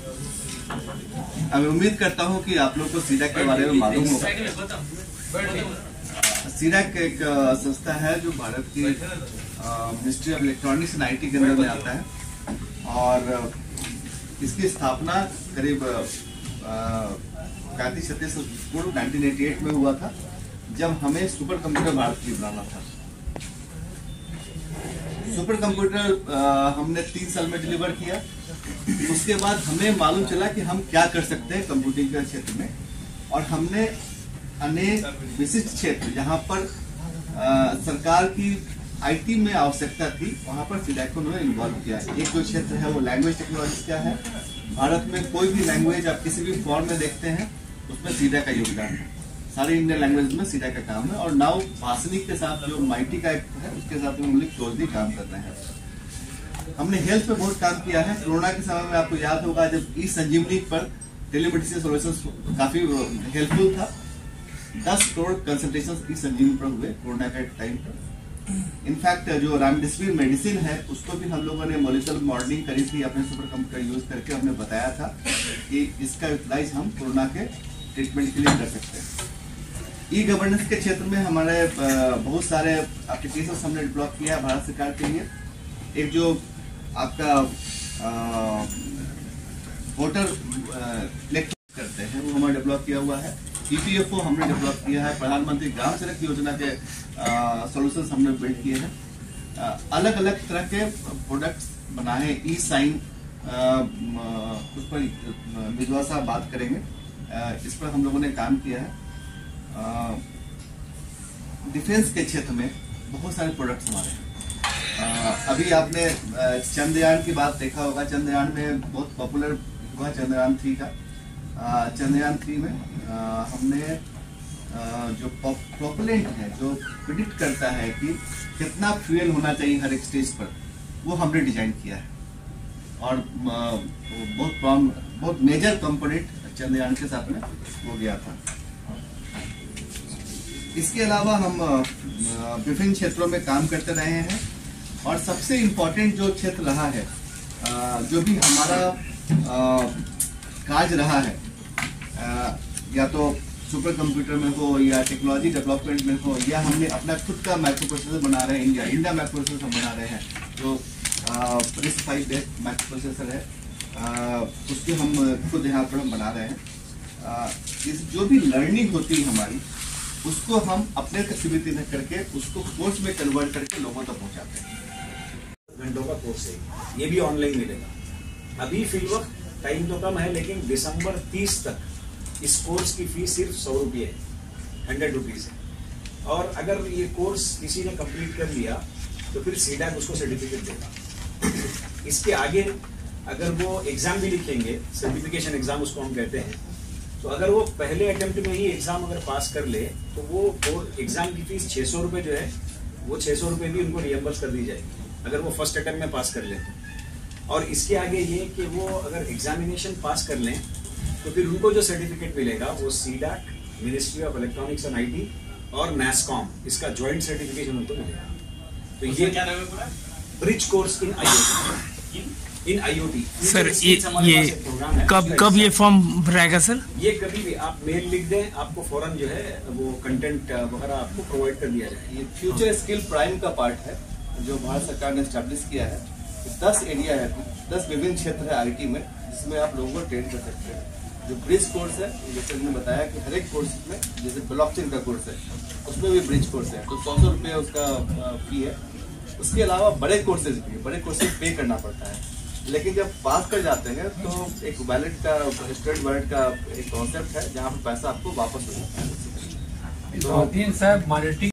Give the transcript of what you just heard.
मैं उम्मीद करता हूं कि आप लोग को सीडैक के बारे में मालूम होगा। सीडैक एक संस्था है जो भारत की ministry of electronics and IT के अंदर में आता है और इसकी स्थापना करीब 35-36 पूर्व 1988 में हुआ था, जब हमें सुपर कंप्यूटर भारत के लिए बनाना था। सुपर कंप्यूटर हमने 3 साल में डिलीवर किया। उसके बाद हमें मालूम चला कि हम क्या कर सकते हैं कंप्यूटिंग के क्षेत्र में, और हमने अनेक विशिष्ट क्षेत्र जहां पर सरकार की आईटी में आवश्यकता थी वहां पर सीडैक को उन्होंने इन्वॉल्व किया। एक जो क्षेत्र है वो लैंग्वेज टेक्नोलॉजी का है। भारत में कोई भी लैंग्वेज आप किसी भी फॉर्म में देखते हैं उसमें सीडैक का योगदान है। सारी इंडियन लैंग्वेज में सीडैक का काम है, और नाउ भाषणी के साथ जो माइटी का एक है उसके साथ हम लोग क्लोजली काम कर रहे हैं। हमने हेल्थ पे बहुत काम किया है। कोरोना के समय में आपको याद होगा जब ई संजीवनी पर टेलीमेडिसिन सॉल्यूशंस काफी हेल्पफुल था। 10 करोड़ कंसल्टेशन ई संजीवनी पर हुए कोरोना के टाइम पर। इनफैक्ट जो रेमडेसिविर मेडिसिन है उसको भी हम लोगों ने मॉलिक्यूलर मॉडलिंग करी थी, अपने सुपर कंप्यूटर यूज करके हमने बताया था कि इसका यूटिलाइज हम कोरोना के ट्रीटमेंट के लिए कर सकते हैं। ई गवर्नेंस के क्षेत्र में हमारे बहुत सारे एप्लीकेशन हमने डेवलप किया है भारत सरकार के लिए। एक जो आपका वोटर करते हैं वो हमारा डेवलप किया हुआ है। ईपीएफओ हमने डेवलप किया है। प्रधानमंत्री ग्राम सड़क योजना के सॉल्यूशंस हमने बिल्ड किए हैं। अलग अलग तरह के प्रोडक्ट्स बनाए। ई साइन उस पर मिजवा साहब बात करेंगे। इस पर हम लोगों ने काम किया है। डिफेंस के क्षेत्र में बहुत सारे प्रोडक्ट्स हमारे हैं। अभी आपने चंद्रयान की बात देखा होगा। चंद्रयान में बहुत पॉपुलर हुआ चंद्रयान 3 का। चंद्रयान 3 में हमने जो प्रोपेलेंट है जो प्रिडिक्ट करता है कि कितना फ्यूल होना चाहिए हर एक स्टेज पर, वो हमने डिजाइन किया है। और बहुत मेजर कंपोनेंट चंद्रयान के साथ में हो गया था। इसके अलावा हम विभिन्न क्षेत्रों में काम करते रहे हैं, और सबसे इम्पोर्टेंट जो क्षेत्र रहा है, जो भी हमारा कार्य रहा है, या तो सुपर कंप्यूटर में हो या टेक्नोलॉजी डेवलपमेंट में हो, या हमने अपना खुद का माइक्रो प्रोसेसर बना रहे हैं। इंडिया माइक्रो प्रोसेसर हम बना रहे हैं जो RISC-V बेस्ड माइक्रो प्रोसेसर है। उसके हम खुद यहाँ पर हम बना रहे हैं। इस जो भी लर्निंग होती है हमारी, उसको हम अपने गतिविधि में करके उसको कोर्स में कन्वर्ट करके लोगों तक पहुँचाते हैं। घंटों का कोर्स है, ये भी ऑनलाइन मिलेगा। अभी फिलहाल टाइम तो कम है, लेकिन दिसंबर 30 तक इस कोर्स की फीस सिर्फ 100 रुपये है, 100 रुपीज़ है। और अगर ये कोर्स किसी ने कंप्लीट कर लिया तो फिर सीडैक उसको सर्टिफिकेट देगा। इसके आगे अगर वो एग्जाम भी लिखेंगे, सर्टिफिकेशन एग्जाम उसको हम कहते हैं, तो अगर वो पहले अटेम्प्ट में ही एग्जाम अगर पास कर ले तो वो एग्जाम की फीस 600 रुपये जो है वो 600 रुपये भी उनको रियम्बर्स कर दी जाएगी अगर वो फर्स्ट अटेम्प्ट में पास कर लें। और इसके आगे ये कि वो अगर एग्जामिनेशन पास कर लें तो फिर उनको जो सर्टिफिकेट मिलेगा वो CDAC, ministry of electronics and IT और NASSCOM, इसका ज्वाइंट सर्टिफिकेशन उनको मिलेगा। तो ये क्या नाम है पूरा? Bridge course in IoT। Sir ये कब ये फॉर्म भरेगा सर? ये कभी भी आप मेल लिख दें, आपको फौरन जो है वो कंटेंट वगैरह आपको प्रोवाइड कर दिया जाए। ये फ्यूचर स्किल प्राइम का पार्ट है जो भारत सरकार ने स्टैब्लिश किया है। 10 एरिया है, 10 विभिन्न क्षेत्र है आईटी में जिसमें आप लोगों को ट्रेन कर सकते हैं। जो ब्रिज कोर्स है, जैसे मैंने बताया कि हर एक कोर्स में, जैसे ब्लॉकचेन का कोर्स है उसमें भी ब्रिज कोर्स है, तो 100 रुपये उसका फी है। उसके अलावा बड़े कोर्सेज भी, बड़े कोर्सेज पे करना पड़ता है, लेकिन जब पास कर जाते हैं तो एक वैलिड का, स्टूडेंट वैलिड का एक कॉन्सेप्ट है जहाँ पर पैसा आपको वापस हो जाता है। तो 3 साहब